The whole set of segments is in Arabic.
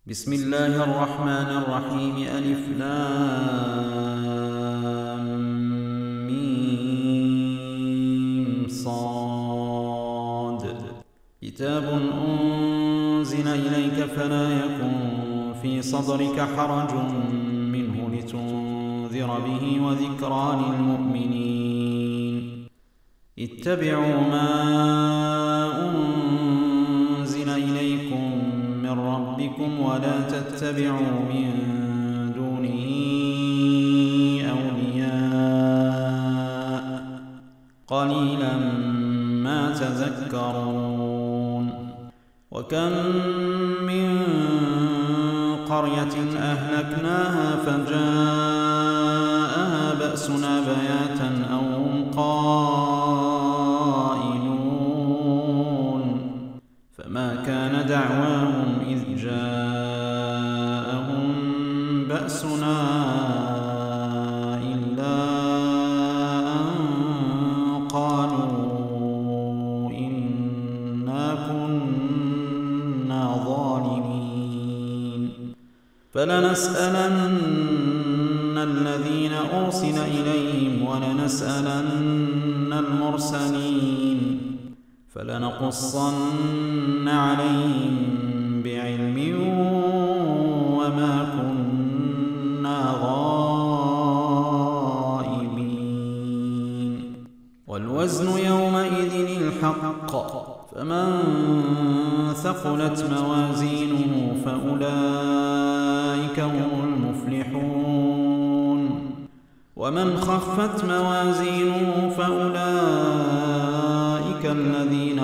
بسم الله الرحمن الرحيم. ألف لام ميم صاد. كتاب أنزل إليك فلا يكن في صدرك حرج منه لتنذر به وذكرى للمؤمنين. اتبعوا ما أنزل إليكم من ربكم ولا تتبعوا من دونه أولياء قليلا ما تذكرون. وكم من قرية أهلكناها فجاءها بأسنا بياتا أو هم قائلون فما كان دعواهم إذ جاءهم بأسنا إلا أن قالوا إنا كنا ظالمين. فلنسألن الذين أرسل إليهم ولنسألن المرسلين فلنقصن عليهم بعلم وما كنا غائبين. والوزن يومئذ الحق فمن ثقلت موازينه فأولئك هم المفلحون ومن خفت موازينه فأولئك الذين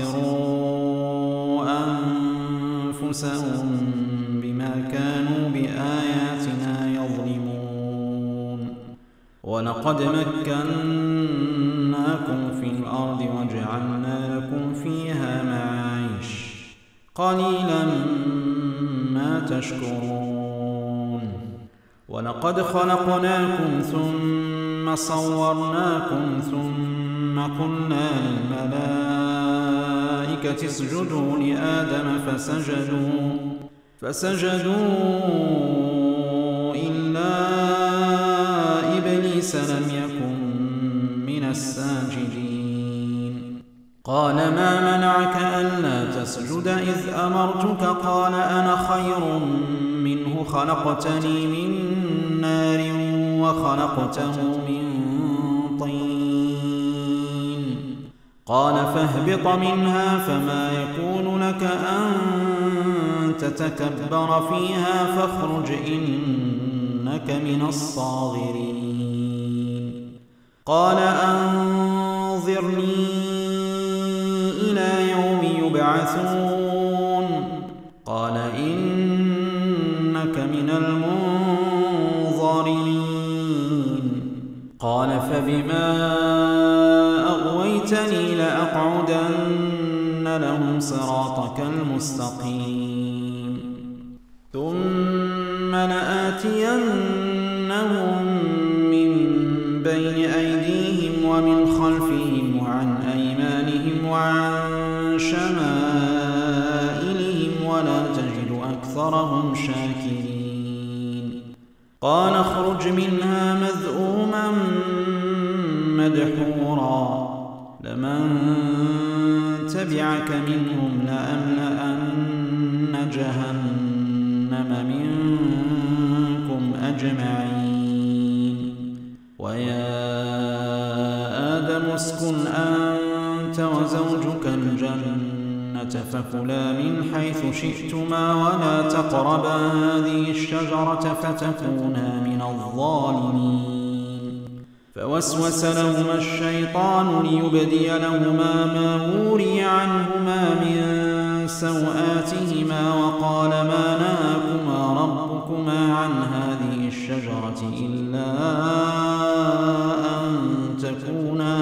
خسروا أنفسهم بما كانوا بآياتنا يظلمون. ولقد مكناكم في الأرض وجعلنا لكم فيها معايش قليلا ما تشكرون. ولقد خلقناكم ثم صورناكم ثم قلنا للملائكة اسجدوا لآدم فسجدوا إلا إبليس لم يكن من الساجدين. قال ما منعك ألا تسجد إذ أمرتك؟ قال أنا خير منه خلقتني من نار وخلقته من طين. قال فاهبط منها فما يكون لك أن تتكبر فيها فاخرج إنك من الصاغرين. قال أنظرني إلى يوم يبعثون. قال إنك من المنظرين. قال فبما أغويتني لأقعدن لهم صراطك المستقيم ثم لآتينهم من بين أيديهم ومن خلفهم وعن أيمانهم وعن شمائلهم ولا تجد أكثرهم شاكرين. قال اخرج منها مذءوما مدحورا لمن تبعك منهم لأملأن جهنم منكم أجمعين. ويا آدم اسكن أنت وزوجك الجنة فكلا من حيث شئتما ولا تقربا هذه الشجرة فتكونا من الظالمين. فوسوس لهما الشيطان ليبدي لهما ما وري عنهما من سوآتهما وقال ما نهاكما ربكما عن هذه الشجرة إلا أن تكونا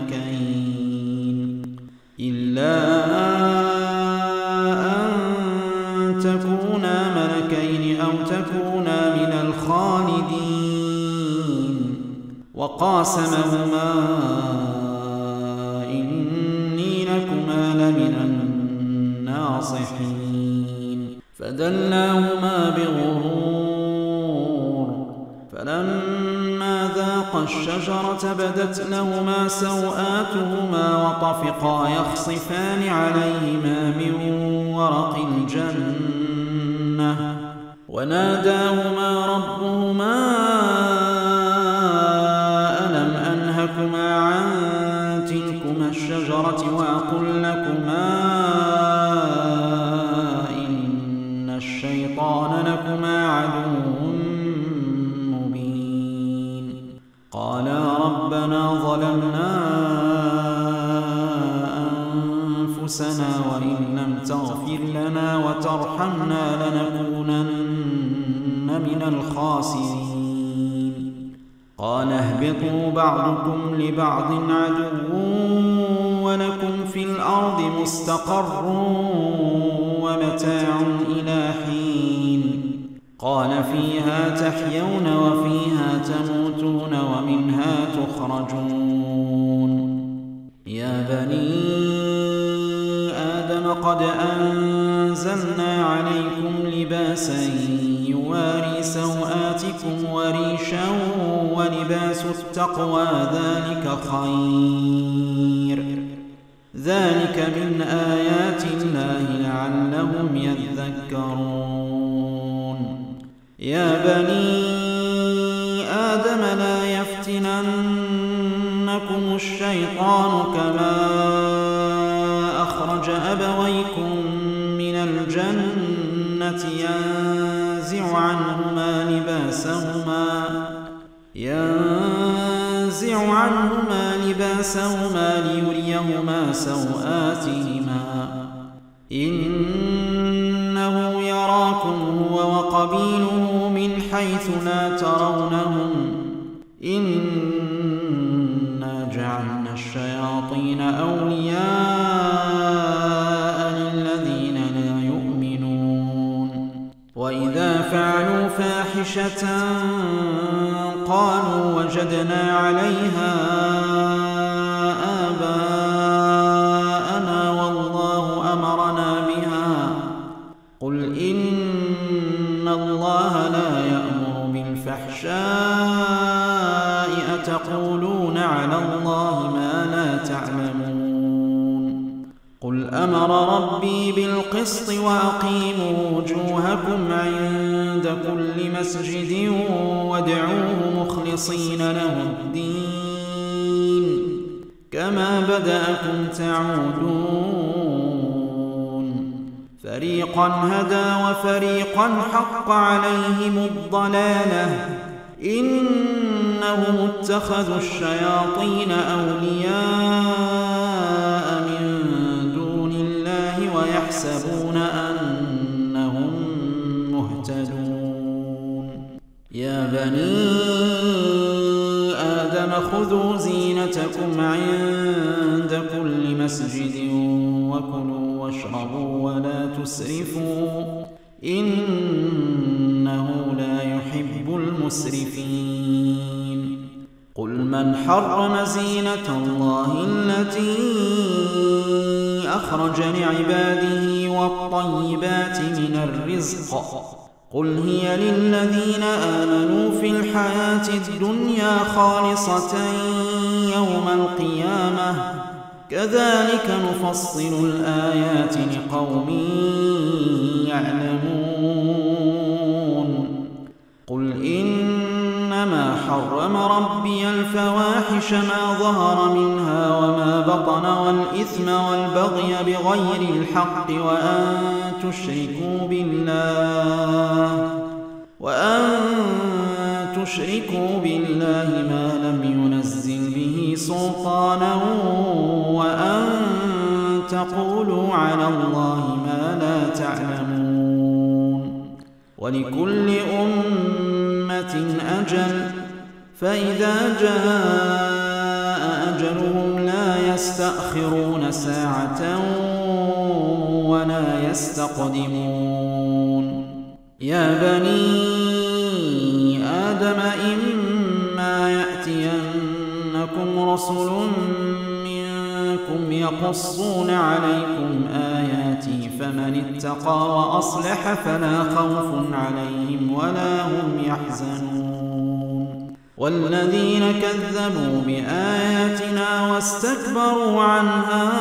ملكين أو تكونا من الخالدين. وقاسمهما إني لكما لمن الناصحين. فدلاهما بغرور فلما ذاقا الشجرة بدت لهما سوآتهما وطفقا يخصفان عليهما من ورق الجنة وناداهما ربهما ألم أنهكما عن تلكما الشجرة وأقل لكما إن الشيطان لكما عدو مبين قالا ربنا ظلمنا أنفسنا وإن لم تغفر لنا وترحمنا لنكونن من الخاسرين قال اهبطوا بعضكم لبعض عدو ولكم في الأرض مستقر ومتاع إلى حين قال فيها تحيون وفيها تموتون ومنها تخرجون يا بني آدم قد أنزلنا عليكم لباسا يواري سوآتكم وريشا ولباس التقوى ذلك خير ذلك من آيات الله لعلهم يذكرون يا بني آدم لا يفتننكم الشيطان كما أخرج أبويكم من الجنة ينزع عنهما لباسهما ليريهما سوآتهما إنه يراكم هو وقبيله من حيث لا ترونهم إنا جعلنا الشياطين أولياء للذين لا يؤمنون وإذا فعلوا فاحشة قالوا وجدنا عليها آباءنا والله أمرنا بها قل إن الله لا يأمر بالفحشاء أتقولون على الله ما لا تعلمون قل أمر ربي بالقسط وأقيموا وجوهكم عند كل مسجد وادعوه مخلصين له الدين كما بدأكم تعودون فريقا هدى وفريقا حق عليهم الضلالة إنهم اتخذوا الشياطين أولياء من دون الله ويحسبون أنهم مهتدون يا بني آدم خذوا زينتكم عند كل مسجد وكلوا واشربوا ولا تسرفوا إنه لا يحب المسرفين قل من حرم زينة الله التي أخرج لعباده والطيبات من الرزق قل هي للذين آمنوا في الحياة الدنيا خالصة يوم القيامة كذلك نفصل الآيات لقوم يعلمون قل إنما حرم ربي الفواحش ما ظهر منها وما بطن والإثم والبغي بغير الحق وأن تشركوا بالله ما لم ينزل به سلطانا وأن تقولوا على الله ما لا تعلمون ولكل أمة أجل فإذا جاء أجلهم لا يستأخرون ساعة ولا يستقدمون يا بني آدم إما يأتينكم رسل منكم إنكم يقصون عليكم آياتي فمن اتقى وأصلح فلا خوف عليهم ولا هم يحزنون والذين كذبوا بآياتنا واستكبروا عنها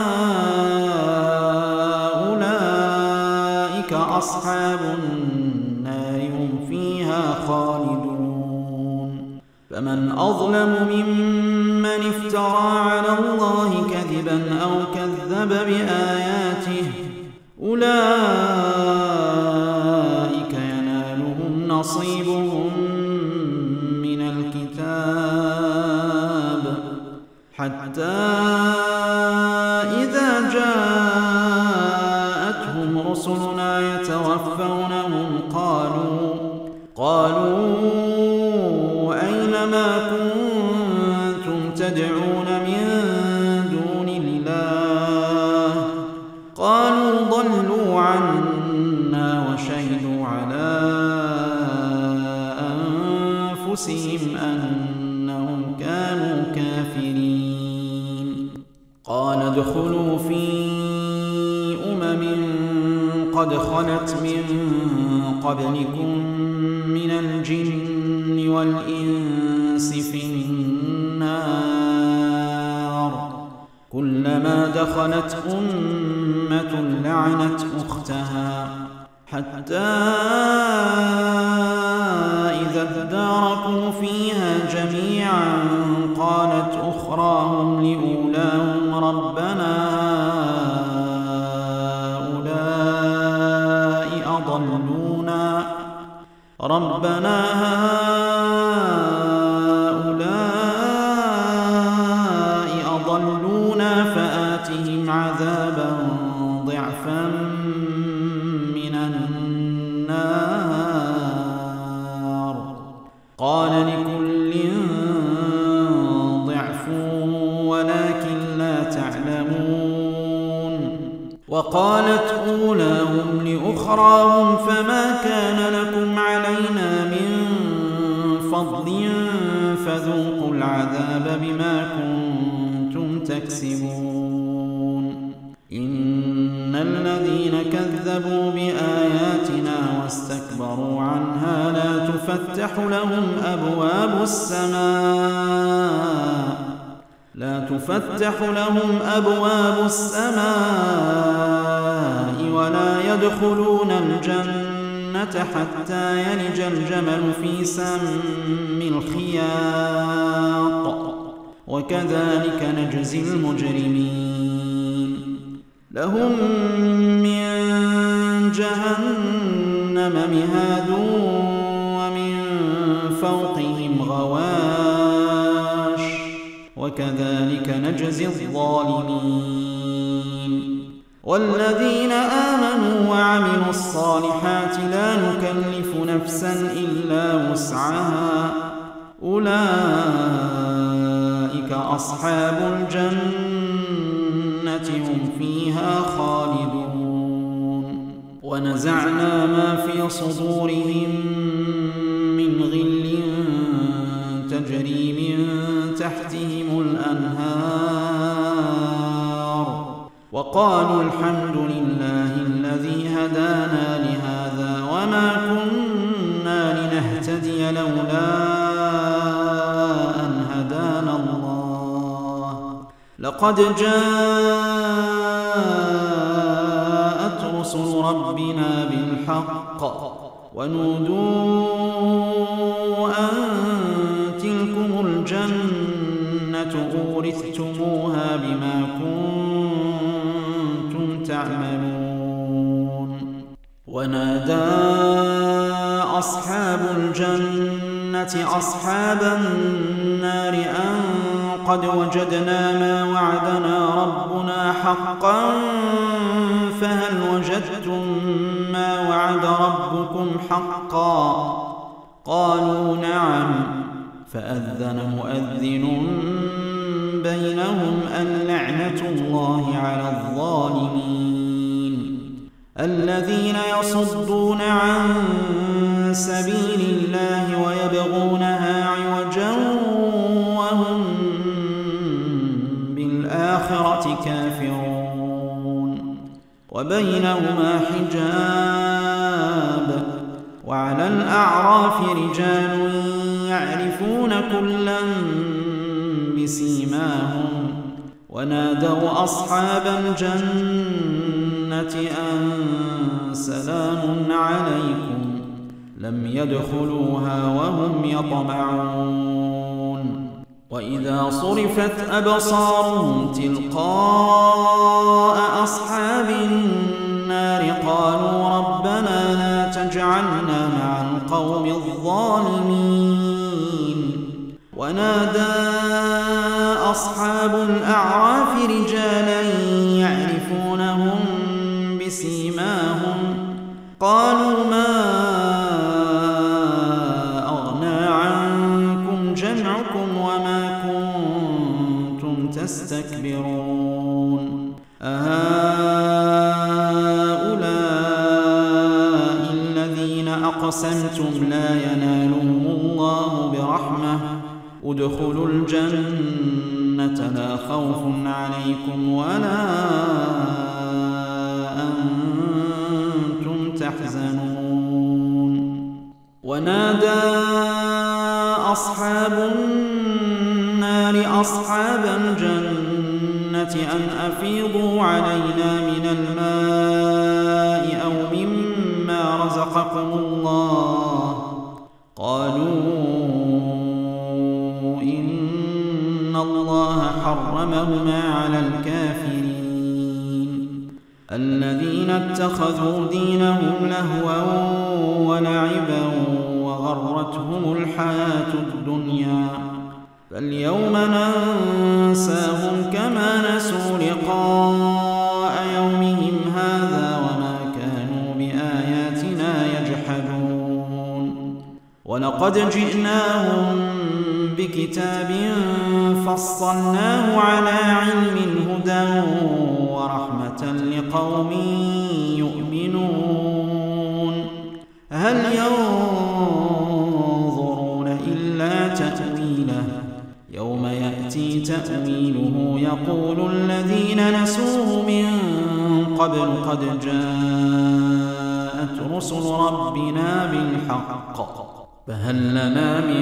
أولئك أصحاب النار هم فيها خالدون فمن أظلم ممن افترى على الله كذبا أو كذب بآياته أولئك ينالهم نصيبهم من الكتاب حتى إذا جاءتهم رسلنا يتوفونهم قالوا أين ما كنتم تدعون من دون الله قالوا ضلوا عنا وشهدوا على أنفسهم أنهم كانوا كافرين قال ادخلوا في قد خلت من قبلكم من الجن والإنس في النار كلما دخلت أمة لعنت أختها حتى إذا اداركوا فيها جميعا قالت أخراهم لأولاهم ربنا هؤلاء أضلونا فآتهم عذابا ضعفا من النار قال لكل ضعف ولكن لا تعلمون وقالت أولاهم لأخراهم فما كان لكم علينا من فضل فذوقوا العذاب بما كنتم تكسبون إن الذين كذبوا بآياتنا واستكبروا عنها لا تفتح لهم أبواب السماء ولا يدخلون الجنة حتى يلج الجمل في سم الخياط وكذلك نجزي المجرمين لهم من جهنم مهاد ومن فوقهم غواش وكذلك نجزي الظالمين والذين آمنوا وعملوا الصالحات لا نكلف نفسا إلا وسعها أولئك أصحاب الجنة هم فيها خالدون ونزعنا ما في صدورهم من غل تجري من تحتهم الأنهار وقالوا الحمد لله الذي هدانا لهذا وما كنا لنهتدي لولا أن هدانا الله لقد جاءت رسل ربنا بالحق ونودوا أن تلكم الجنة أورثتموها بما كنتم تعملون ونادى أصحاب الجنة أصحاب النار أن قد وجدنا ما وعدنا ربنا حقا فهل وجدتم ما وعد ربكم حقا قالوا نعم فأذن مؤذن بينهم اللعنة الله على الظالمين الذين يصدون عن سبيل الله ويبغونها عوجا وهم بالآخرة كافرون يعرفون وبينهما حجاب وعلى الأعراف رجال يعرفون كلا بسيماهم ونادوا أصحاب الجنة أن سلام عليكم لم يدخلوها وهم يطمعون وإذا صرفت أبصارهم تلقاء أصحاب النار قالوا ربنا لا تجعلنا مع القوم الظالمين ونادى أصحاب الأعراف رجالا يعرفونهم بسيماهم قالوا ما أغنى عنكم جمعكم وما كنتم تستكبرون أهؤلاء الذين أقسمتم لا ينالهم الله برحمة ادخلوا الجنة لا خوف عليكم ولا أنتم تحزنون ونادى أصحاب النار أصحاب الجنة أن أفيضوا علينا من الماء أو مما رزقكم الله قالوا إن الله حرمهما على الكافرين الذين اتخذوا دينهم لهوا ولعبا وغرتهم الحياة الدنيا فاليوم ننساهم كما نسوا لقاء يومهم هذا وما كانوا بآياتنا يجحدون ولقد جئناهم بكتاب فصلناه على علم هدى ورحمة لقوم يؤمنون هل ينظرون إلا تأويله يوم يأتي تأويله يقول الذين نسوه من قبل قد جاءت رسل ربنا بالحق فهل لنا من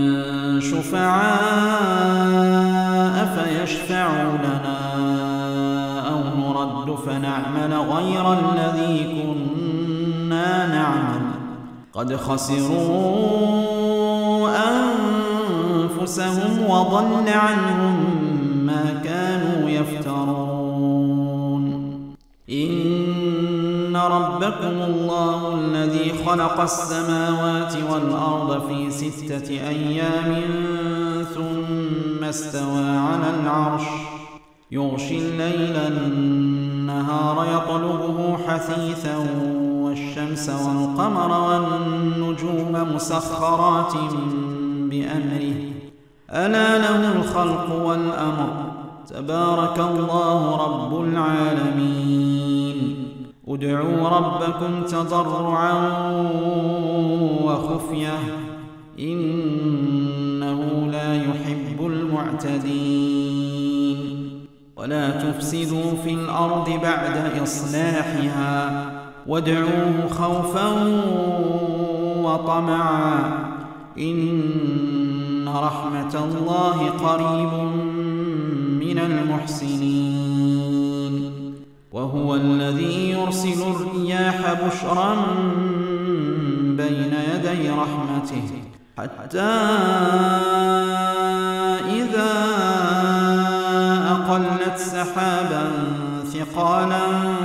شفعاء فيشفعوا لنا أو نرد فنعمل غير الذي كنا نعمل قد خسروا أنفسهم وضل عنهم ما كانوا يفترون إن ربكم الله الذي خلق السماوات والأرض في 6 أيام ثم استوى على العرش يغشي الليل النهار يطلبه حثيثا والشمس والقمر والنجوم مسخرات بأمره ألا له الخلق والأمر تبارك الله رب العالمين ادعوا ربكم تضرعا وخفية إنه لا يحب المعتدين ولا تفسدوا في الأرض بعد إصلاحها وادعوه خوفا وطمعا إن رحمة الله قريب من المحسنين وهو الذي يرسل الرياح بشرا بين يدي رحمته حتى إذا أقلت سحابا ثقالا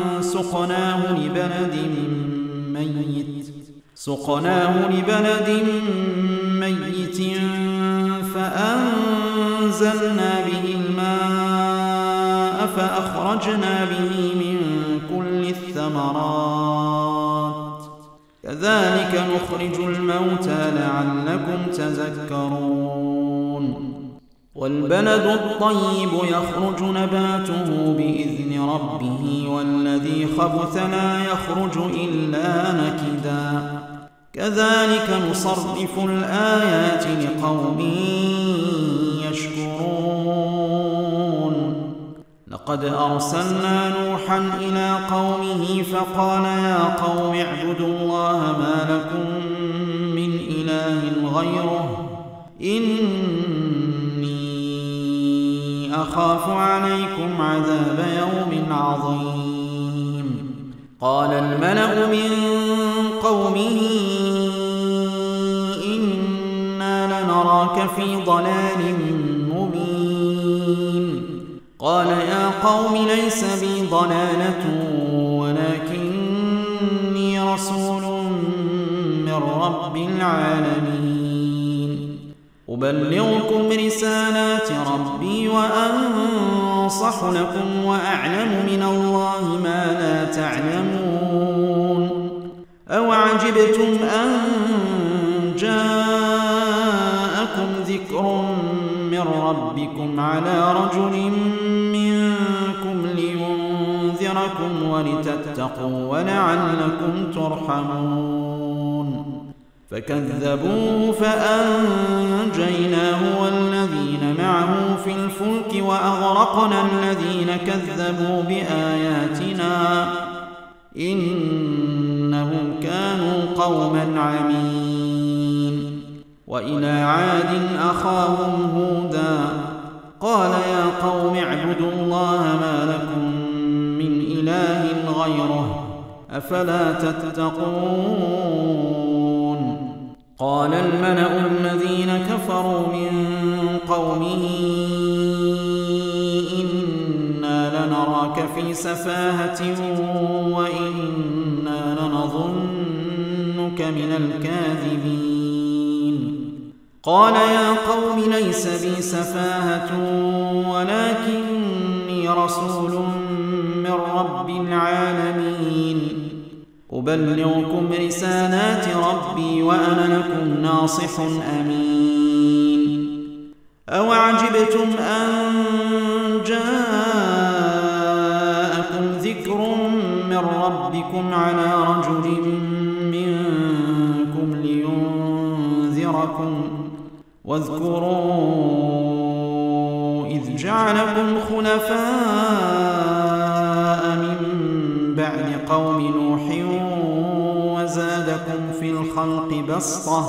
سقناه لبلد ميت فأنزلنا به الماء فأخرجنا به من كل الثمرات كذلك نخرج الموتى لعلكم تذكرون والبلد الطيب يخرج نباته بإذن ربه والذي خبث لا يخرج إلا نكدا كذلك نصرف الآيات لقوم يشكرون لقد أرسلنا نوحا إلى قومه فقال يا قوم اعبدوا الله ما لكم من إله غيره إني أخاف عليكم عذاب يوم عظيم. قال الملأ من قومه إنا لنراك في ضلال مبين. قال يا قوم ليس بي ضلالة ولكني رسول من رب العالمين أبلغكم رسالات ربي وأنصح لكم وأعلم من الله ما لا تعلمون. أوعجبتم أن جاءكم ذكر من ربكم على رجل منكم لينذركم ولتتقوا ولعلكم ترحمون. فكذبوه فأنجيناه والذين معه في الفلك وأغرقنا الذين كذبوا بآياتنا إنهم كانوا قوما عمين. وإلى عاد أخاهم هودا قال يا قوم اعبدوا الله ما لكم من إله غيره أفلا تتقون. قال الملأ الذين كفروا من قومه إنا لنراك في سفاهة وإنا لنظنك من الكاذبين. قال يا قوم ليس بي سفاهة ولكني رسول من رب العالمين أبلغكم رسالات ربي وأنا لكم ناصح أمين. أوعجبتم أن جاءكم ذكر من ربكم على رجل منكم لينذركم واذكروا إذ جعلكم خلفاء من بعد قوم نوح وزادكم في الخلق بسطة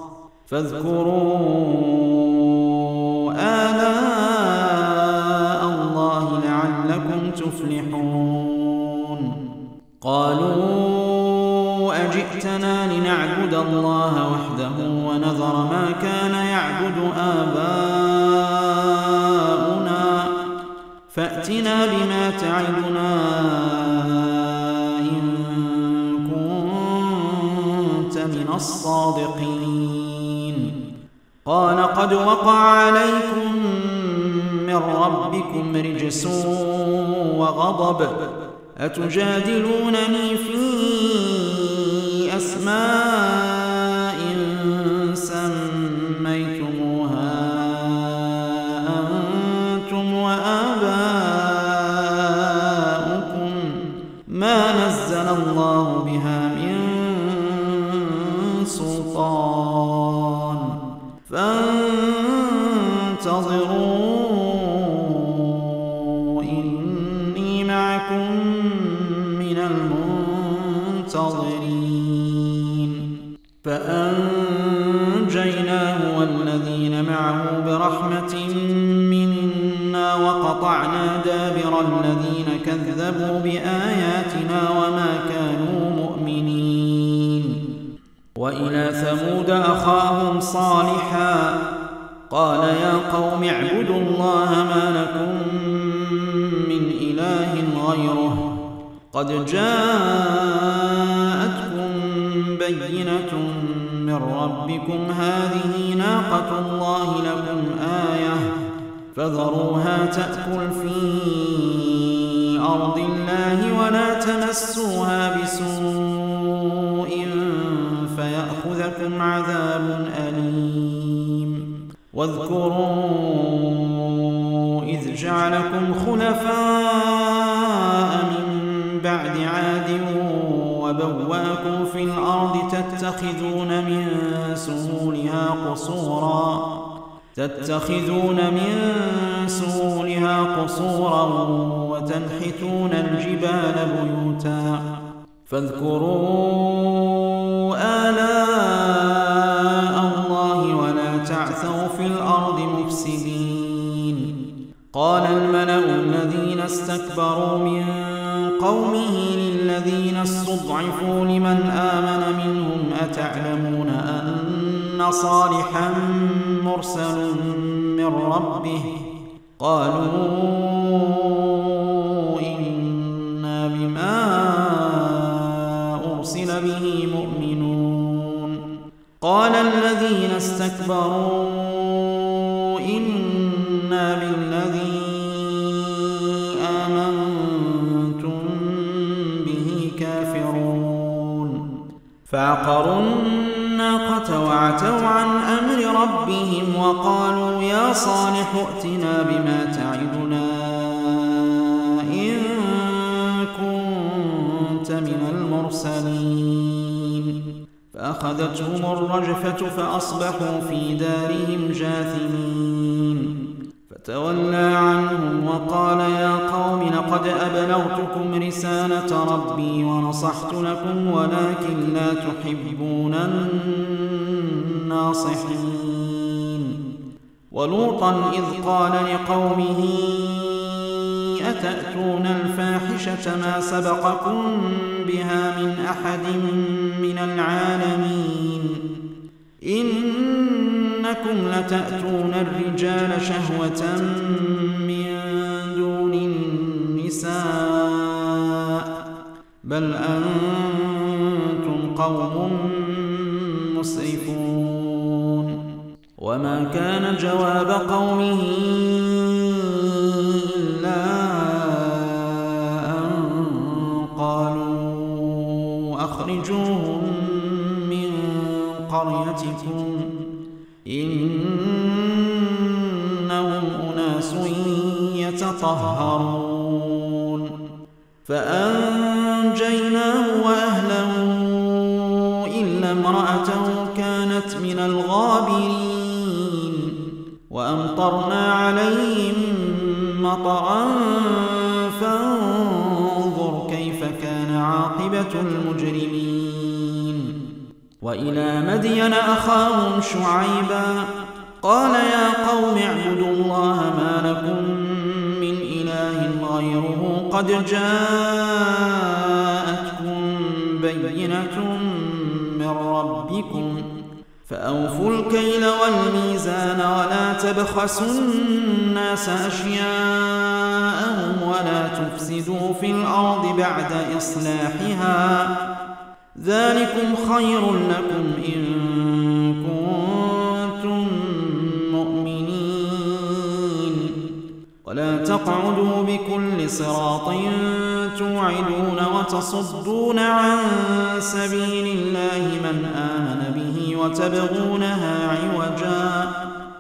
فاذكروا آلاء الله لعلكم تفلحون. قالوا أجئتنا لنعبد الله وحده ونذر ما كان يعبد آباؤنا فأتنا بما تعدنا إن كنت من الصادقين. قال قد وقع عليكم من ربكم رجس وغضب أتجادلونني في أسماء سميتموها أنتم وآباؤكم ما نزل الله بها من سلطان فانتظروا إني معكم من المنتظرين. فأنجيناه والذين معه برحمة منا وقطعنا دابر الذين كذبوا بآياتنا وما كانوا مؤمنين. وإلى ثمود أخاهم صالحا قال يا قوم اعبدوا الله ما لكم من إله غيره قد جاءتكم بينة من ربكم هذه ناقة الله لكم آية فذروها تأكل في أرض الله ولا تمسوها بسوء فيأخذكم عذاب أليم. واذكروا إذ جعلكم خلفاء من بعد عاد وبوأكم في الأرض تتخذون من سهولها تتخذون من سهولها قصورا وتنحتون الجبال بيوتا فاذكروا آلاء الله ولا تعثوا في الأرض مفسدين. قال الملأ الذين استكبروا من قومه للذين استضعفوا لمن آمن منهم أتعلمون أن صالحا مرسل من ربه قالوا إنا بما أرسل به مؤمنون. قال الذين استكبروا إنا بالذي آمنتم به كافرون. فعقروا الناقة وعتوا عن أمر ربهم وقالوا يا صالح ائتنا بما تعدنا إن كنت من المرسلين. فأخذتهم الرجفة فأصبحوا في دارهم جاثمين. فتولى عنهم وقال يا قوم لقد أبلغتكم رسالة ربي ونصحت لكم ولكن لا تحبون الناصحين. ولوطا إذ قال لقومه أتأتون الفاحشة ما سبقكم بها من أحد من العالمين إنكم لتأتون الرجال شهوة من دون النساء بل أنتم قوم مسرفون. وما كان جواب قومه إلا أن قالوا أخرجوهم من قريتكم إنهم أناس يتطهرون. فأنجيناه وأهله إلا امرأته كانت من الغابرين. وأمطرنا عليهم مطرا فانظر كيف كان عاقبة المجرمين. وإلى مدين أخاهم شعيبا قال يا قوم اعبدوا الله ما لكم من إله غيره قد جاءتكم بينة من ربكم فأوفوا الكيل والميزان ولا تبخسوا الناس أشياءهم ولا تفسدوا في الأرض بعد إصلاحها ذلكم خير لكم إن كنتم مؤمنين. ولا تقعدوا بكل صراط توعدون وتصدون عن سبيل الله من آمن به وتبغونها عوجا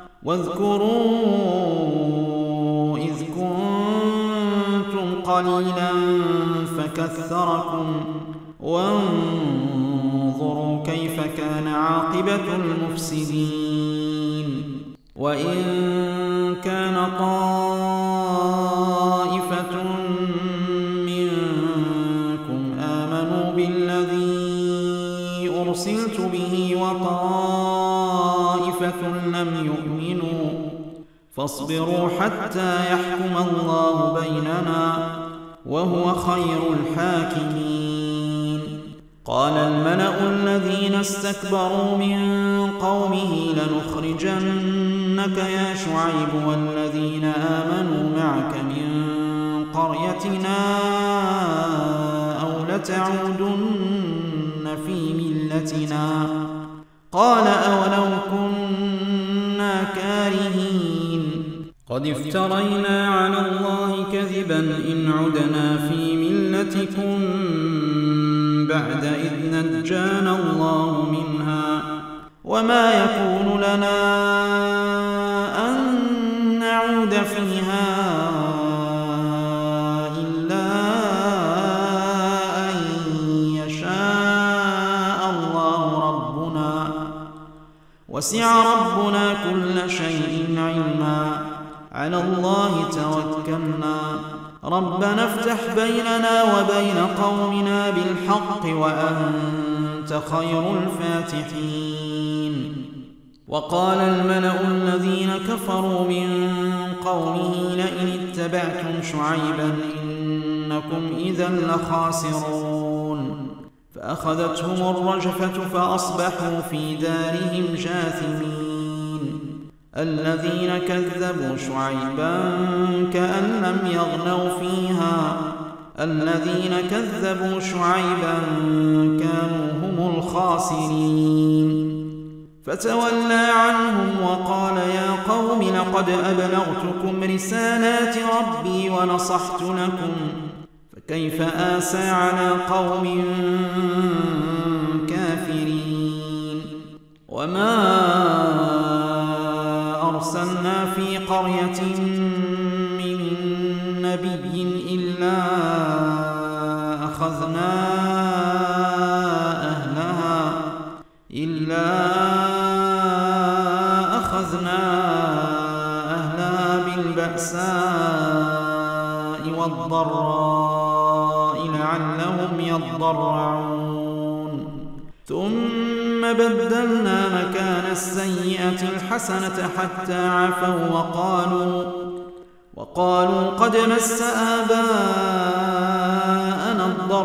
واذكروا إذ كنتم قليلا فكثركم وانظروا كيف كان عاقبة المفسدين. وإن كان طائفة منكم آمنوا بالذي أرسلت به وطائفة لم يؤمنوا فاصبروا حتى يحكم الله بيننا وهو خير الحاكمين. قال الملأ الذين استكبروا من قومه لنخرجنك يا شعيب والذين آمنوا معك من قريتنا أو لتعودن في ملتنا قال أولو كنا كارهين قد افترينا على الله كذبا إن عدنا في ملتكم بعد إذ نجانا الله منها وما يكون لنا أن نعود فيها إلا أن يشاء الله ربنا وسع ربنا كل شيء علما على الله توكلنا ربنا افتح بيننا وبين قومنا بالحق وأنت خير الفاتحين. وقال الملأ الذين كفروا من قومه لئن اتبعتم شعيبا إنكم إذا لخاسرون فأخذتهم الرجفة فأصبحوا في دارهم جاثمين. الذين كذبوا شعيبا كأن لم يغنوا فيها الذين كذبوا شعيبا كانوا هم الخاسرين. فتولى عنهم وقال يا قوم لقد أبلغتكم رسالات ربي ونصحت لكم فكيف آسى على قوم كافرين. وما أرسلنا في قرية من نبي إلا أخذنا أهلها بالبأساء والضراء لعلهم يضرعون ثم بدلنا مكان السيئة الحسنة حتى عفوا وقالوا قد مس آباءنا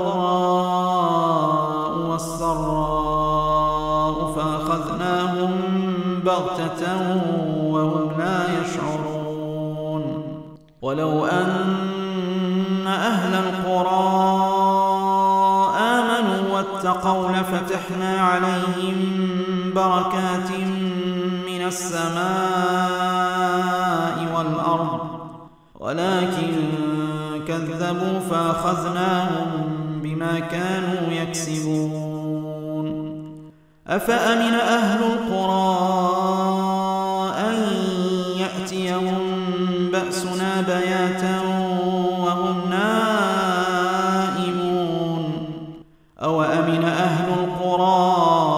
الضراء والسراء فأخذناهم بغتة وهم لا يشعرون. ولو أن أهل القرى آمنوا واتقوا لفتحنا عليهم بركات من السماء والأرض ولكن كذبوا فأخذناهم بما كانوا يكسبون. أفأمن أهل القرى أن يأتيهم بأسنا بياتا وهم نائمون أو أمن أهل القرى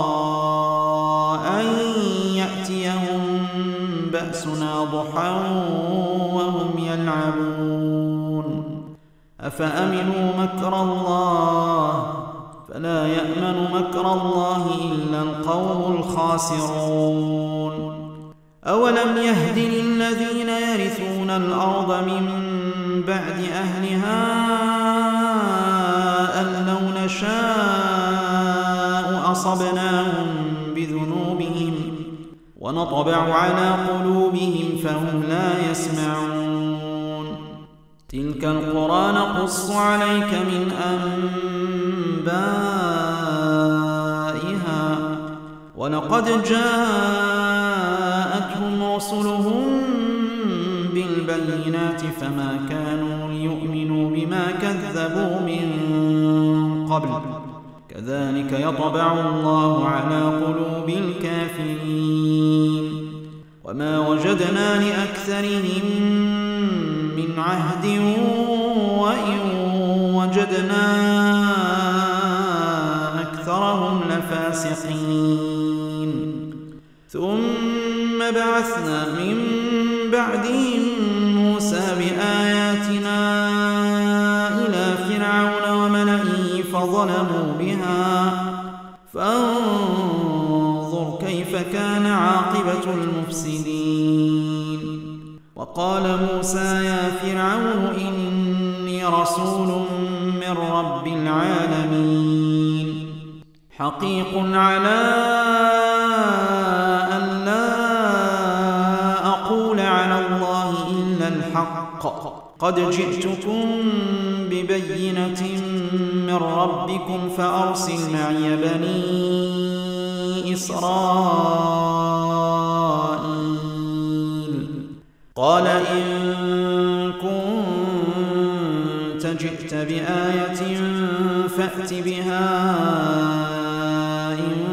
أن يأتيهم بأسنا ضحى وهم يلعبون. أفأمنوا مكر الله فلا يأمن مكر الله إلا القوم الخاسرون. أولم يهد للذين يرثون الأرض من بعد أهلها أن لو نشاء أصبناهم بذنوبهم ونطبع على قلوبهم فهم لا يسمعون. تلك القرى نقص عليك من أنبائها ولقد جاءتهم رسلهم بالبينات فما كانوا ليؤمنوا بما كذبوا من قبل كذلك يطبع الله على قلوب الكافرين. وما وجدنا لأكثرهم من عهد وإن وجدنا أكثرهم لفاسقين. ثم بعثنا من بعدهم موسى بآياتنا إلى فرعون وملئه فظلموا بها فانظر كيف كان عاقبة المفسدين. وقال موسى يا فرعون إني رسول من رب العالمين حقيق على أن لا أقول على الله إلا الحق قد جئتكم ببينة من ربكم فأرسل معي بني إسرائيل. قال إن كنت جئت بآية فأت بها إن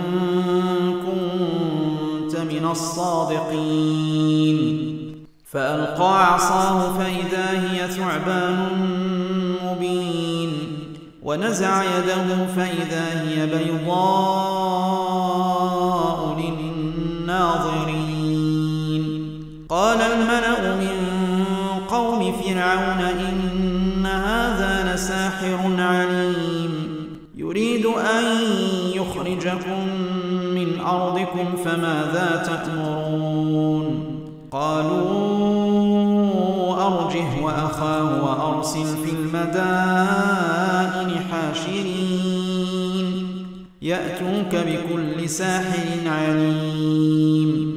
كنت من الصادقين. فألقى عصاه فإذا هي ثعبان مبين ونزع يده فإذا هي بيضاء للناظرين حاضرين. قال الملأ من قوم فرعون إن هذا لساحر عليم يريد أن يخرجكم من أرضكم فماذا تأمرون؟ قالوا أرجه وأخاه وأرسل في المدائن حاشرين يأتوك بكل ساحر عليم.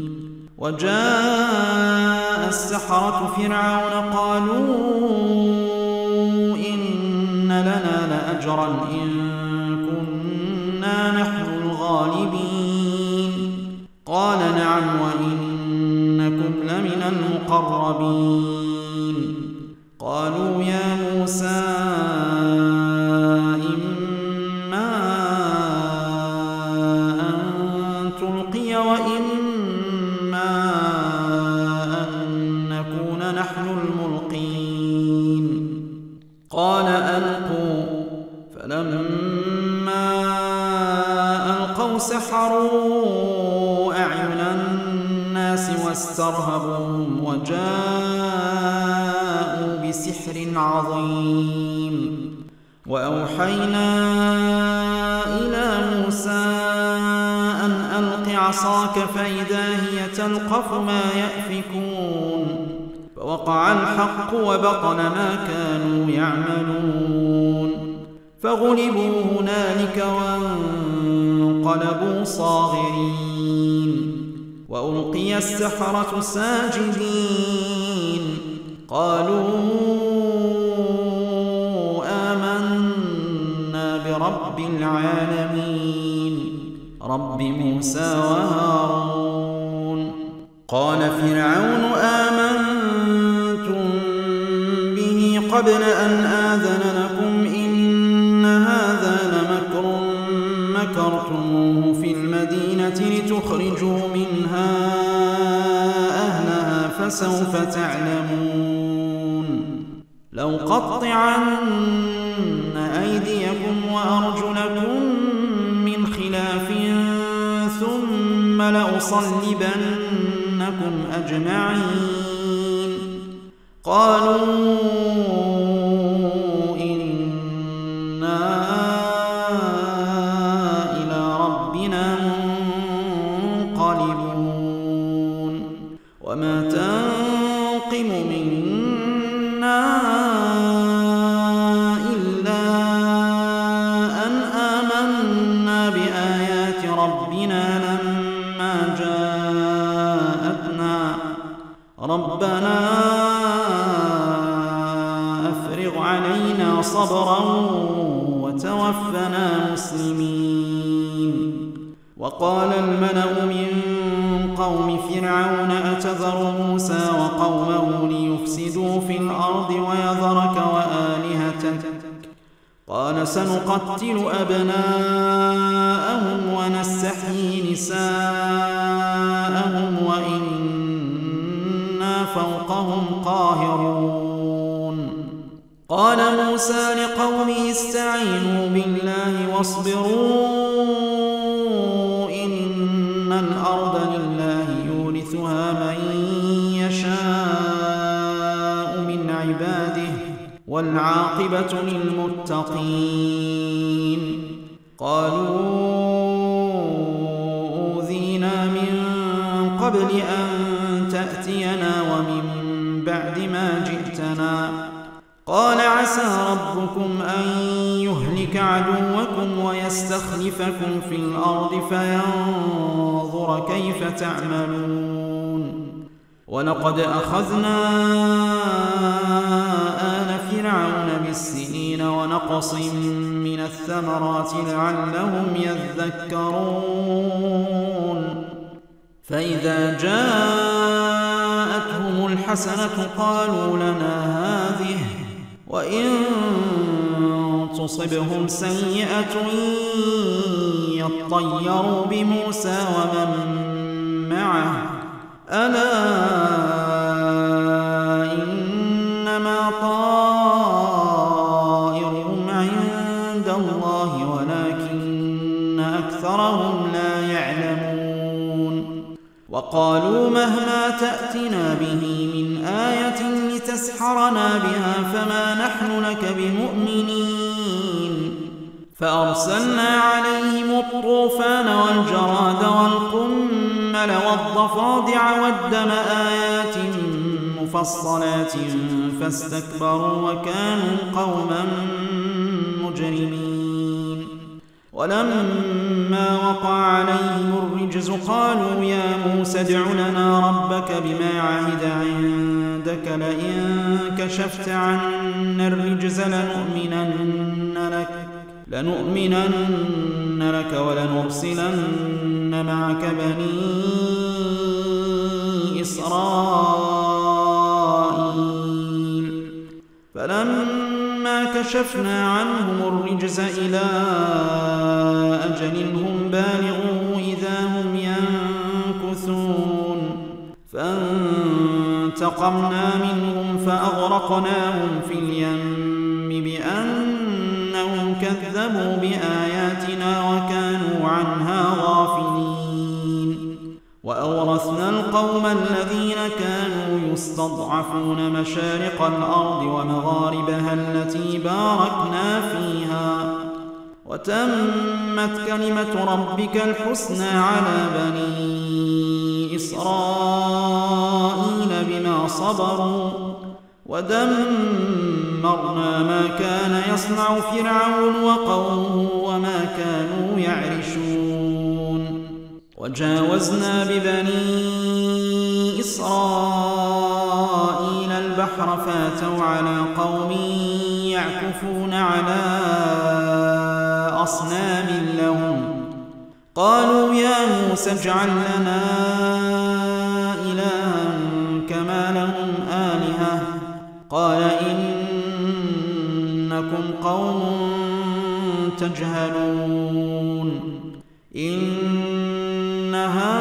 وجاء السحرة فرعون قالوا إن لنا لأجرا إن كنا نحن الغالبين. قال نعم وإنكم لمن المقربين. قالوا يا موسى إما أن تلقي وإما أن نكون نحن الملقين. قال ألقوا. فلما ألقوا سحروا أعين الناس واسترهبوهم وجاءوا بسحر عظيم. وأوحينا إلى موسى أن ألق عصاك فإذا هي تلقف ما يأفكون. فوقع الحق وبطل ما كانوا يعملون فغلبوا هنالك وانقلبوا صاغرين. وألقي السحرة ساجدين قالوا آمنا برب العالمين رب موسى وهارون. قال فرعون آمنتم به قبل أن آذن لكم إن هذا لمكر مكرتموه في المدينة لتخرجوا منها أهلها فسوف تعلمون. لأقطعن أيديكم وأرجلكم من خلاف ثم لأصلبنكم أجمعين. قالوا إنا إلى ربنا منقلبون. وما تنقم منا إلا أن آمنا بآيات ربنا لما جاءتنا ربنا أفرغ علينا صبرا وتوفنا مسلمين. وقال الملأ من قوم فرعون أتذر موسى وقومه ليفسدوا في الأرض ويذرك وآلهتك قال سنقتل أبناءهم ونستحيي نساءهم وإنا فوقهم قاهرون. قال موسى لقومه استعينوا بالله واصبروا إن الأرض لله يورثها من يشاء من عباده والعاقبة للمتقين. قالوا أوذينا من قبل أن تأتينا ومن بعد ما جئتنا قال عسى ربكم أن يهلك عدوكم ويستخلفكم في الأرض فينظر كيف تعملون. ولقد أخذنا آل فرعون بالسنين ونقص من الثمرات لعلهم يذكرون. فإذا جاءتهم الحسنة قالوا لنا هذه وإن تصبهم سيئة يطيروا بموسى ومن معه ألا إنما طائرهم عند الله ولكن أكثرهم لا يعلمون. وقالوا مهما تأتنا به من آية لتسحرنا بها فما نحن لك بمؤمنين فأرسلنا عليهم الطوفان والجراد والقمل والضفادع والدم آيات مفصلات فاستكبروا وكانوا قوما مجرمين ولما وقع عليهم الرجز قالوا يا موسى ادع لنا ربك بما عهد عندك لئن كشفت عنا الرجز لنؤمنن لك ولنرسلن معك بني إسرائيل فلما كشفنا عنهم الرجز إلى أجل هم بالغوه إذا هم ينكثون فانتقمنا منهم فأغرقناهم في اليم بأنهم كذبوا بآياتنا وكانوا عنها غافلين وأورثنا القوم الذين كانوا يستضعفون مشارق الأرض ومغاربها التي باركنا فيها وتمت كلمة ربك الحسنى على بني إسرائيل بما صبروا ودمرنا ما كان يصنع فرعون وقومه وما كانوا يعرشون وجاوزنا ببني إسرائيل البحر فاتوا على قوم يعكفون على أصنام لهم قالوا يا موسى اجعل لنا إلها كما لهم آلهة قال إنكم قوم تجهلون إن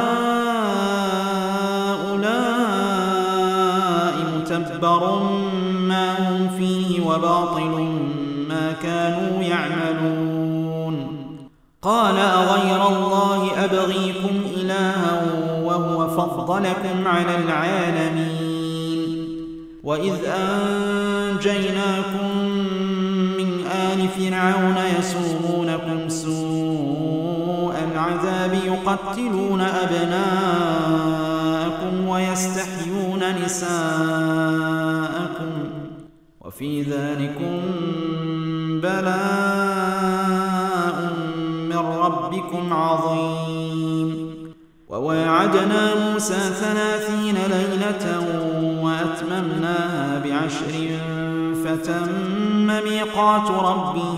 هؤلاء متبر ما هم فيه وباطل ما كانوا يعملون قال أغير الله أبغيكم إلها وهو فضلكم على العالمين وإذ أنجيناكم من آل فرعون يسومونكم سوء العذاب يقتلون أبناءكم ويستحيون نساءكم وفي ذلكم بلاء من ربكم عظيم وواعدنا موسى 30 ليلة وأتممناها ب10 فتم ميقات ربه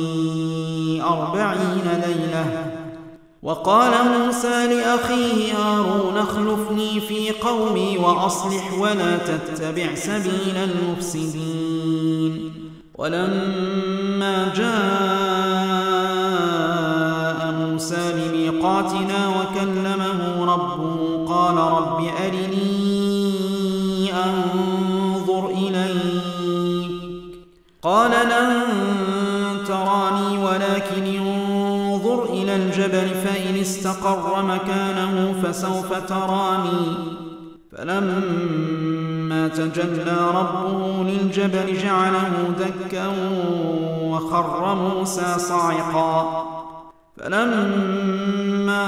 40 ليلة وقال موسى لأخيه هارون اخلفني في قومي وأصلح ولا تتبع سبيل المفسدين ولما جاء موسى لميقاتنا وكلمه ربه قال رب أرني أنظر إليك قال لن تراني ولكن انظر إلى الجبل فإن استقر مكانه فسوف تراني فلما تجلى ربه للجبل جعله دكا وخر موسى صاعقا فلما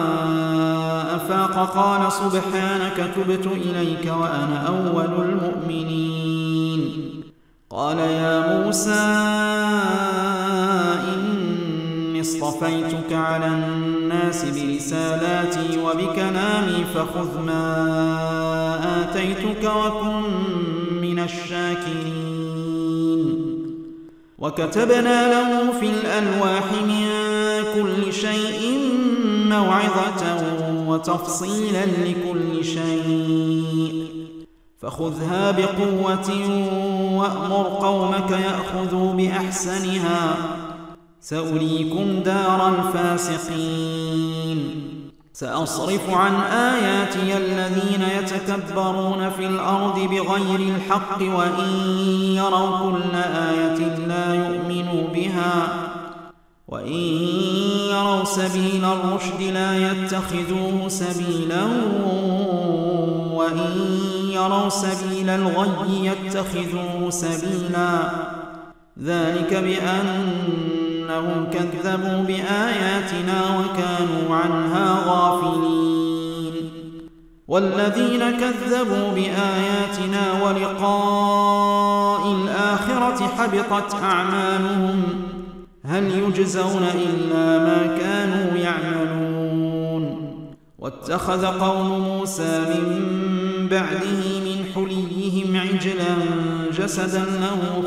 أفاق قال سبحانك تبت إليك وأنا أول المؤمنين قال يا موسى إني اصطفيتك على الناس برسالاتي وبكلامي فخذ ما آتيتك وكن من الشاكرين وكتبنا له في الألواح من كل شيء موعظة وتفصيلا لكل شيء فخذها بقوة وأمر قومك يأخذوا بأحسنها سأريكم دار الفاسقين سأصرف عن آياتي الذين يتكبرون في الأرض بغير الحق وإن يروا كل آية لا يؤمنوا بها وإن يروا سبيل الرشد لا يتخذوه سبيلا وإن يروا سبيل الغي يتخذوه سبيلا ذلك بأنهم كذبوا بآياتنا وكانوا عنها غافلين والذين كذبوا بآياتنا ولقاء الآخرة حبطت أعمالهم هل يجزون إلا ما كانوا يعملون واتخذ قوم موسى من بعده من حليهم عجلا جسدا له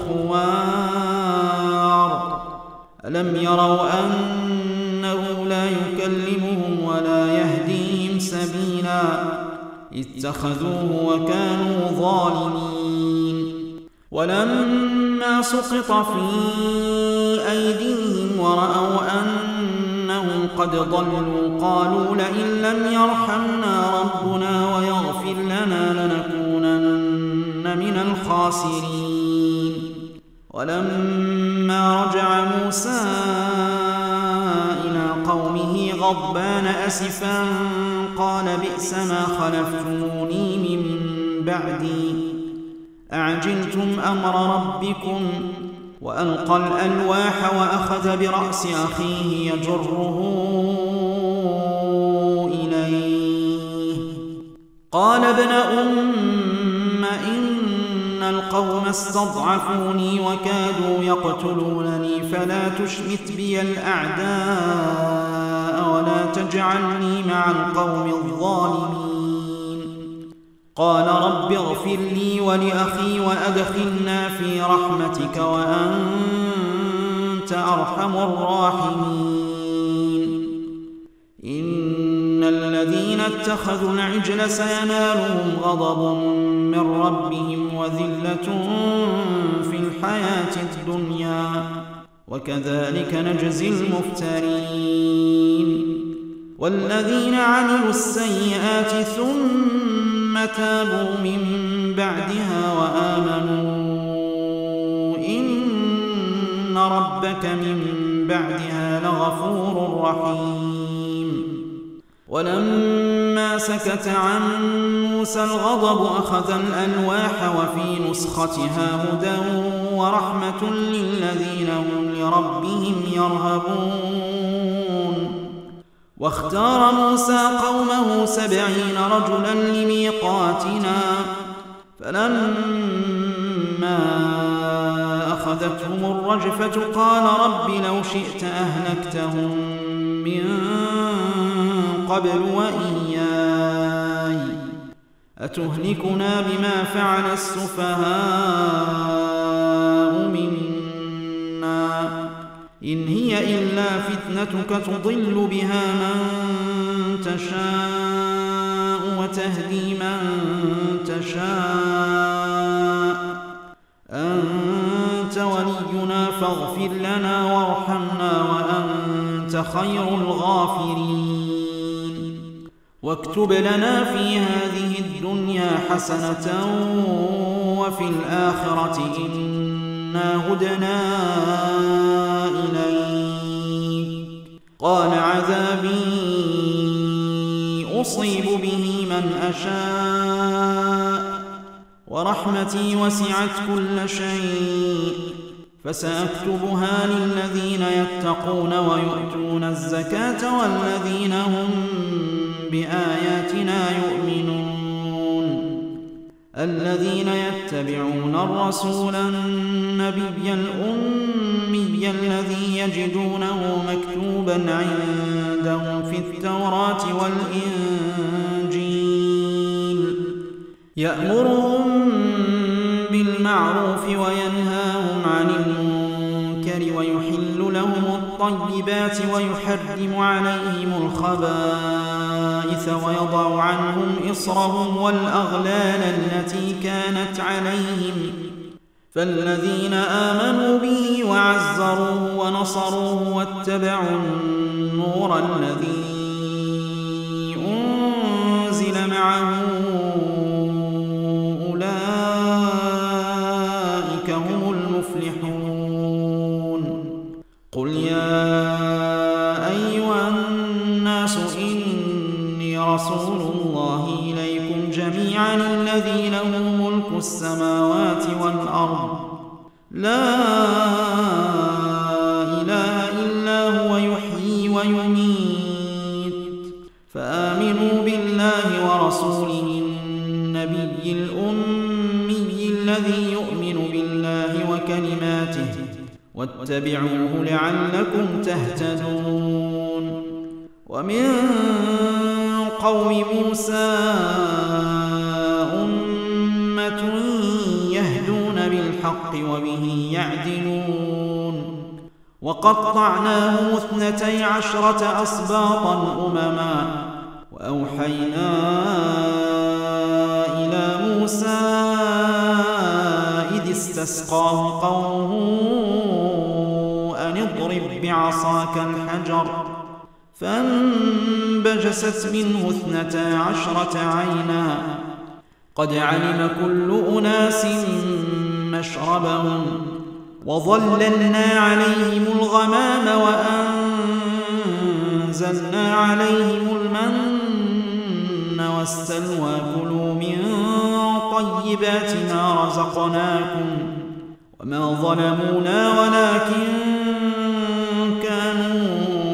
خوار ألم يروا أنه لا يكلمهم ولا يهديهم سبيلا اتخذوه وكانوا ظالمين ولما سقط في أيديهم ورأوا أنهم قد ضلوا قالوا لئن لم يرحمنا ربنا ويغفر لنا لنكونن من الخاسرين ولما رجع موسى إلى قومه غضبان أسفا قال بئس ما خلفتموني من بعدي أعجلتم أمر ربكم وألقى الألواح وأخذ برأس أخيه يجره إليه قال ابن أم إن القوم استضعفوني وكادوا يقتلونني فلا تشمت بي الأعداء ولا تجعلني مع القوم الظالمين قال رب اغفر لي ولأخي وأدخلنا في رحمتك وأنت أرحم الراحمين إن الذين اتخذوا العجل سينالهم غضب من ربهم وذلة في الحياة الدنيا وكذلك نجزي المفترين والذين عملوا السيئات ثم تابوا من بعدها وآمنوا إن ربك من بعدها لغفور رحيم ولما سكت عن موسى الغضب أخذ الألواح وفي نسختها هدى ورحمة للذين هم لربهم يرهبون واختار موسى قومه 70 رجلا لميقاتنا فلما أخذتهم الرجفة قال رب لو شئت أهلكتهم من قبل وإياي أتهلكنا بما فعل السفهاء منا إن هي إلا فتنتك تضل بها من تشاء وتهدي من تشاء أنت ولينا فاغفر لنا وارحمنا وأنت خير الغافرين واكتب لنا في هذه الدنيا حسنة وفي الآخرة إنا هدنا إليك قال عذابي أصيب به من أشاء ورحمتي وسعت كل شيء فسأكتبها للذين يتقون ويؤتون الزكاة والذين هم بآياتنا يؤمنون الذين يتبعون الرسول النبي الأمي الذي يجدونه مكتوبا عندهم في التوراة والإنجيل يأمرهم بالمعروف وينهاهم عن المنكر ويحل لهم الطيبات ويحرم عليهم الخبائث ويضع عنهم إصرهم والأغلال التي كانت عليهم فالذين آمنوا به وعزروه ونصروه واتبعوا النور الذي أنزل معه أولئك هم المفلحون قل يا أيها ورسول الله إليكم جميعا الذي له ملك السماوات والأرض لا إله إلا هو يحيي ويميت فآمنوا بالله ورسوله النبي الأمي الذي يؤمن بالله وكلماته واتبعوه لعلكم تهتدون ومن قوم موسى أمة يهدون بالحق وبه يعدلون وقطعناهم 12 أسباطا أمما وأوحينا إلى موسى إذ استسقاه قومه أن اضرب بعصاك الحجر فانبجست منه 12 عينا قد علم كل أناس مشربهم وظللنا عليهم الغمام وأنزلنا عليهم المن والسلوى كلوا من طيبات ما رزقناكم وما ظلمونا ولكن كانوا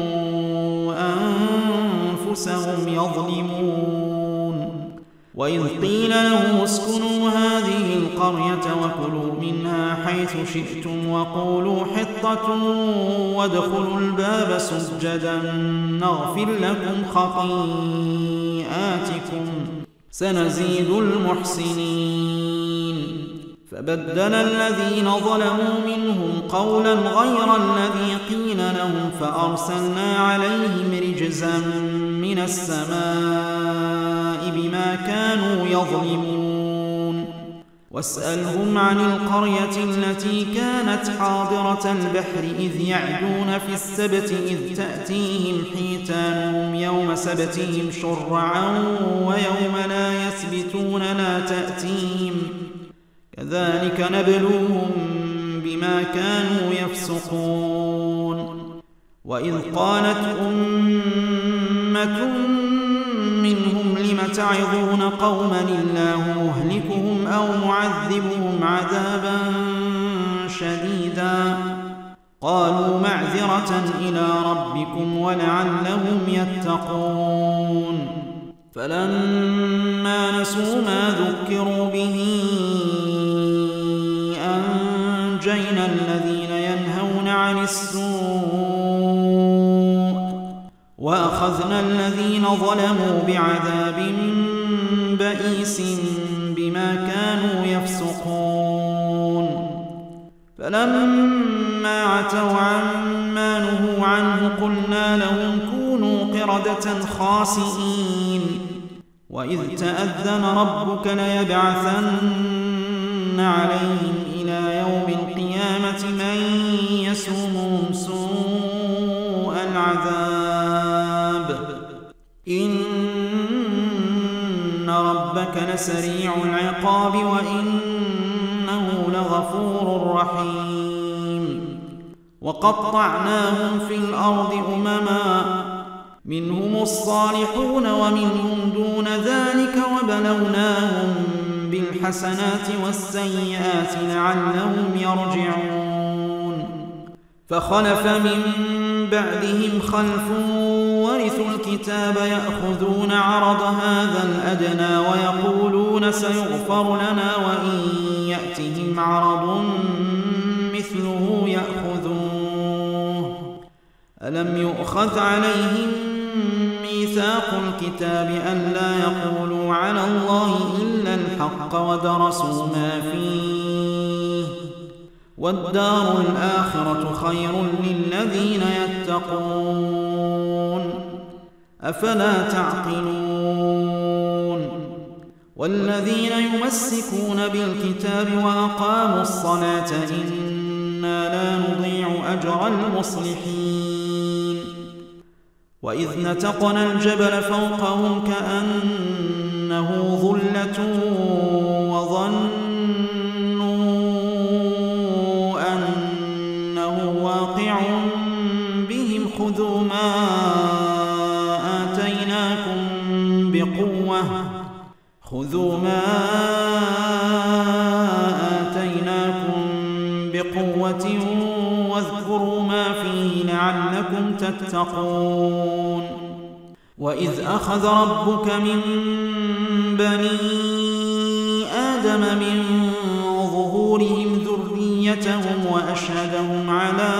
أنفسهم يظلمون وإذ قيل لهم اسكنوا هذه القرية وكلوا منها حيث شئتم وقولوا حطة وادخلوا الباب سجدا نغفر لكم خطيئاتكم سنزيد المحسنين فبدل الذين ظلموا منهم قولا غير الذي قيل لهم فأرسلنا عليهم رجزا من السماء بما كانوا يظلمون واسألهم عن القرية التي كانت حاضرة البحر إذ يعدون في السبت إذ تأتيهم حيتانهم يوم سبتهم شرعا ويوم لا يسبتون لا تأتيهم كذلك نبلوهم بما كانوا يفسقون وإذ قالت أمة منهم لم تعظون قوما الله مهلكهم أو معذبهم عذابا شديدا قالوا معذرة إلى ربكم ولعلهم يتقون فلما نسوا ما ذكروا به أنجينا الذين ينهون عن السوء وأخذنا الذين ظلموا بعذاب بئيس بما كانوا يفسقون فلما عتوا عما نهوا عنه قلنا لهم كونوا قردة خاسئين وإذ تأذن ربك ليبعثن عليهم إلى يوم القيامة من يسومهم سوء العذاب إن ربك لسريع العقاب وإنه لغفور رحيم وقطعناهم في الأرض أمما منهم الصالحون ومنهم دون ذلك وبلوناهم بالحسنات والسيئات لعلهم يرجعون فخلف من بعدهم خلف ورثوا الكتاب يأخذون عرض هذا الأدنى ويقولون سيغفر لنا وإن يأتهم عرض مثله يأخذوه ألم يؤخذ عليهم ميثاق الكتاب ألا يقولوا على الله إلا الحق ودرسوا ما فيه والدار الآخرة خير للذين يتقون أفلا تعقلون والذين يمسكون بالكتاب وأقاموا الصلاة إنا لا نضيع أجر المصلحين وإذ نتقنا الجبل فوقهم كأنه ظلة وظنوا أنه واقع بهم خذوا ما آتيناكم بقوة خذوا ما آتيناكم بقوة واذكروا ما فيه لعلكم تتقون وإذ أخذ ربك من بني آدم من ظهورهم ذريتهم وأشهدهم على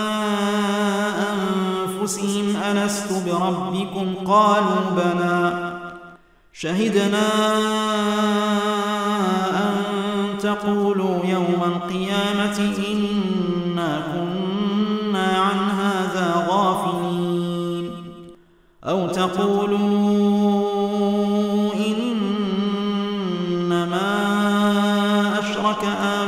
أنفسهم ألست بربكم قالوا بلى شهدنا أن تقولوا يوم القيامة إنا كنا عن هذا غافلين أو تقولوا إنما أشرك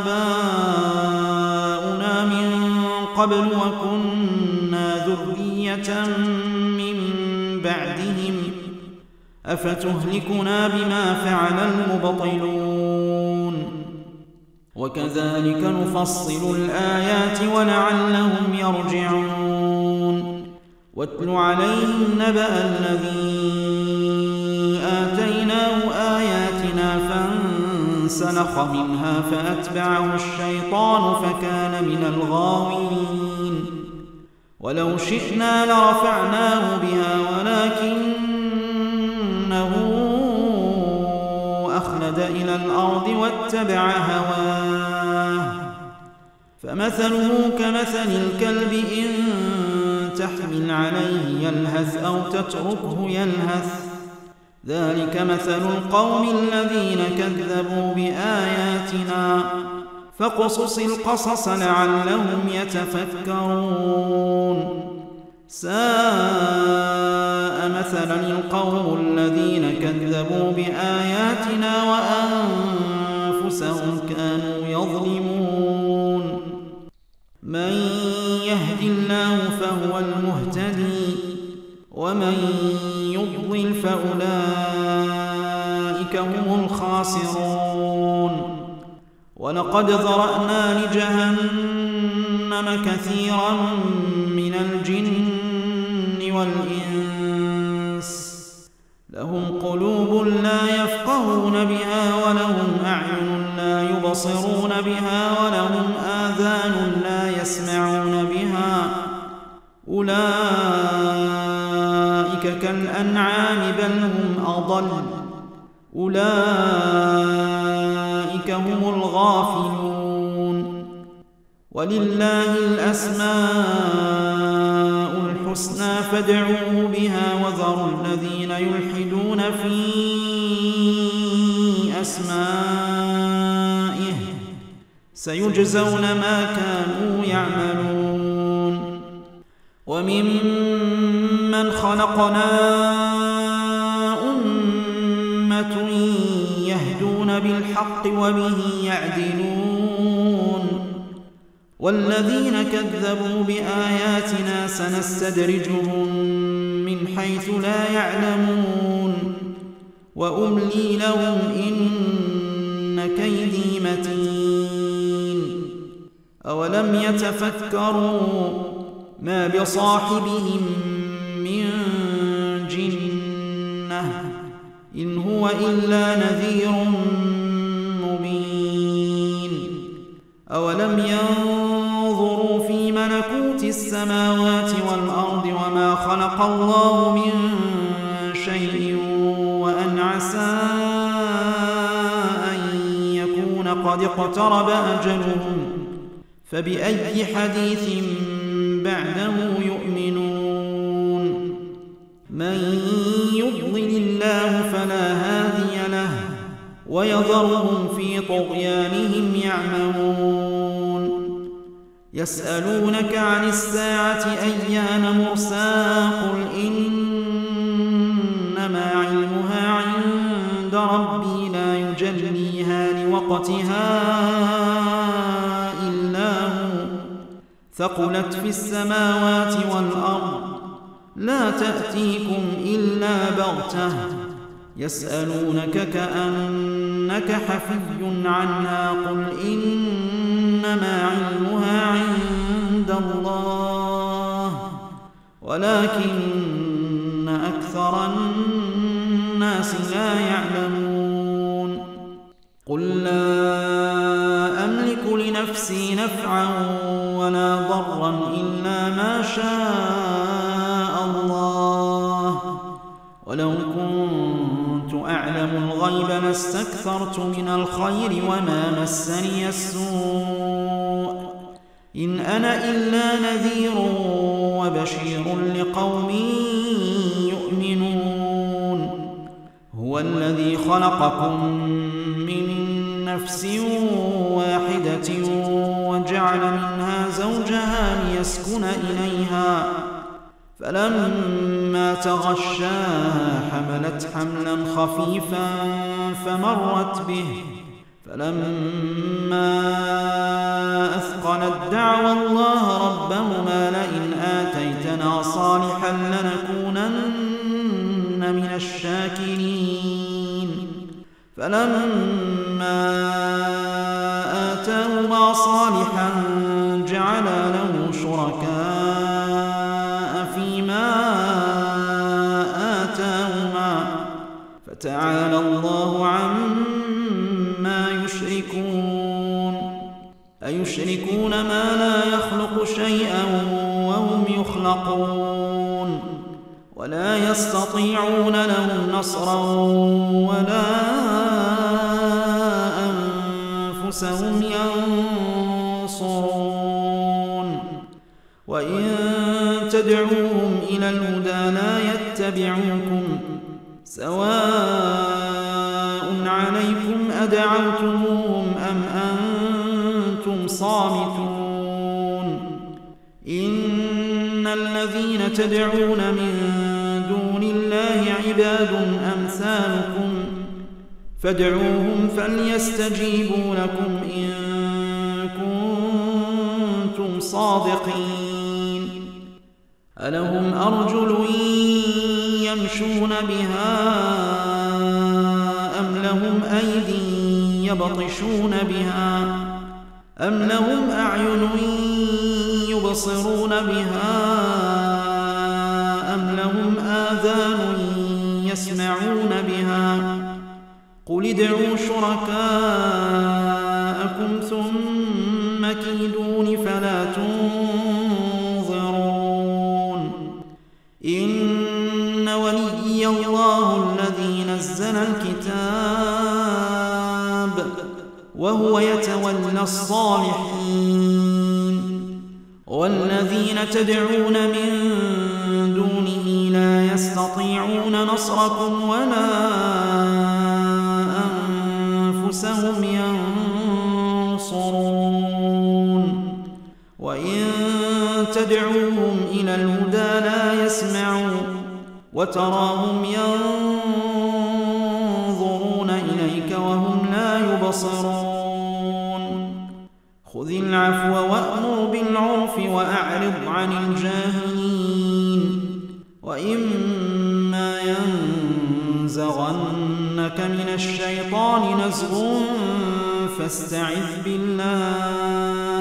آباؤنا من قبل وكنا ذرية من بعدهم أفتهلكنا بما فعل المبطلون وكذلك نفصل الآيات ولعلهم يرجعون واتل عليهم نبأ الذي آتيناه آياتنا فانسلخ منها فأتبعه الشيطان فكان من الغاوين ولو شئنا لرفعناه بها ولكنه أخلد إلى الأرض واتبع هواه فمثله كمثل الكلب إن تحمل عليه يلهث أو تتركه يلهث ذلك مثل القوم الذين كذبوا بآياتنا فاقصص القصص لعلهم يتفكرون ساء مثلا القوم الذين كذبوا بآياتنا وأنفسهم كانوا يظلمون من يهد الله فهو المهتدي ومن يضلل فأولئك هم الخاسرون ولقد ذرأنا لجهنم كثيرا من الجن والإنس لهم قلوب لا يفقهون بها ولهم أعين لا يبصرون بها ولهم آذان لا يسمعون بها أولئك كالأنعام بل هم أضل أولئك هم الغافلون ولله الأسماء الحسنى فادعوه بها وذروا الذين يلحدون في أسمائه سيجزون ما كانوا يعملون وممن خلقنا أمة يهدون بالحق وبه يعدلون والذين كذبوا بآياتنا سنستدرجهم من حيث لا يعلمون وأملي لهم إن كيدي متين أولم يتفكروا ما بصاحبهم من جنة إن هو إلا نذير مبين أولم ينظروا في ملكوت السماوات والأرض وما خلق الله من شيء وأن عسى أن يكون قد اقترب أجلهم فبأي حديث بعده يؤمنون من يضلل الله فلا هادي له ويذرهم في طغيانهم يعمهون يسألونك عن الساعة أيان مرساها قل إنما علمها عند ربي لا يجليها لوقتها إلا هو ثقلت في السماوات والأرض لا تأتيكم إلا بغتة يسألونك كأنك حفي عنها قل إنما علمها عند الله ولكن أكثر الناس الناس لا يعلمون قل لا أملك لنفسي نفعا ولا ضرا إلا ما شاء الله ولو كنت أعلم الغيب لاستكثرت من الخير وما مسني السوء إن أنا إلا نذير وبشير لقوم يؤمنون هو الذي خلقكم من نفس واحدة وجعل منها زوجها ليسكن إليها فلما تغشاها حملت حملا خفيفا فمرت به فلما أثقلت دعوا الله ربهما لئن آتيتنا صالحا لنكونن من الشاكرين فلما آتاهما صالحا جعلا له شركاء فيما آتاهما فتعالى الله عما يشركون أيشركون ما لا يخلق شيئا وهم يخلقون ولا يستطيعون لهم نصرا ولا أنفسهم ينصرون وإن تدعوهم إلى الهدى لا يتبعوكم سواء عليكم أدعوتموهم أم أنتم صامتون إن الذين تدعون من دون الله عباد أمثالكم فادعوهم فليستجيبوا لكم إن كنتم صادقين ألهم أرجل يمشون بها أم لهم أيدي يبطشون بها أم لهم أعين يبصرون بها أم لهم آذان يسمعون بها قل ادعوا شركاءكم ثم كيدون فلا تنظرون إن وليي الله الذي نزل الكتاب وهو يتولى الصالحين والذين تدعون من دونه لا يستطيعون نصركم ولا أنفسهم ينصرون وإن تدعوهم إلى الهدى لا يسمعوا وتراهم ينظرون إليك وهم لا يبصرون خذ العفو وأمر بالعرف وأعرض عن الجاهلين وإما ينزغنك من الشيطان نزغ فاستعذ بالله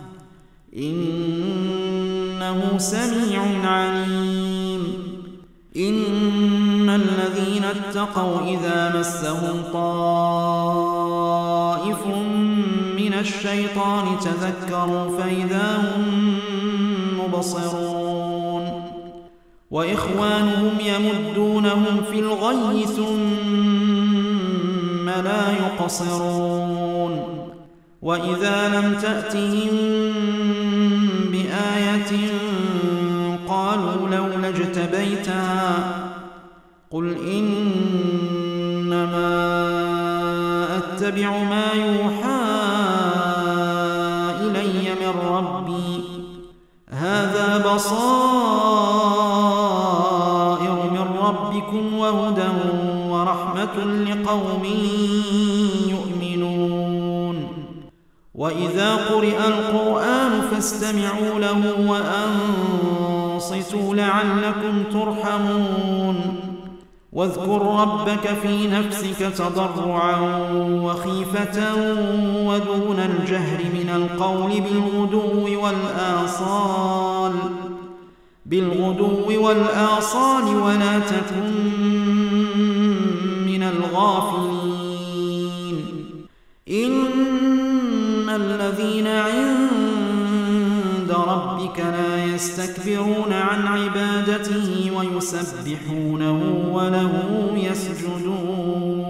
إنه سميع عليم إن الذين اتقوا إذا مسهم طائف من الشيطان تذكروا فإذا هم مبصرون وإخوانهم يمدونهم في الغي ثم لا يقصرون وإذا لم تأتهم بآية قالوا لولا اجتبيتها قل إنما أتبع ما يوحى إلي من ربي هذا بصائر من ربكم وهدى ورحمة لقوم يؤمنون وإذا قرئ القرآن فاستمعوا له وأنصتوا لعلكم ترحمون واذكر ربك في نفسك تضرعا وخيفة ودون الجهر من القول بالغدو والآصال ولا تكن يستكبرون عن عبادته ويسبحونه وله يسجدون